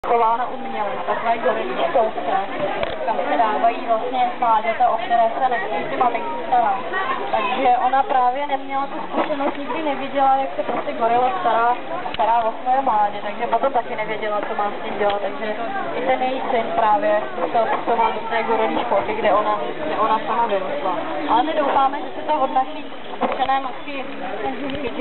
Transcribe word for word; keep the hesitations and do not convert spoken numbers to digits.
chována uměle, takové gorilí školce, kam se dávají vlastně mláďata, o které se nechtějí ty maminky starat. Takže ona právě neměla tu zkušenost, nikdy neviděla, jak se prostě gorila stará, stará o své mládě, takže potom taky nevěděla, co má s tím dělat, takže i ten její syn právě musel putovat do té gorilí školky, kde ona, kde ona sama vyrostla. Ale my doufáme, že se to od naší zkušené matky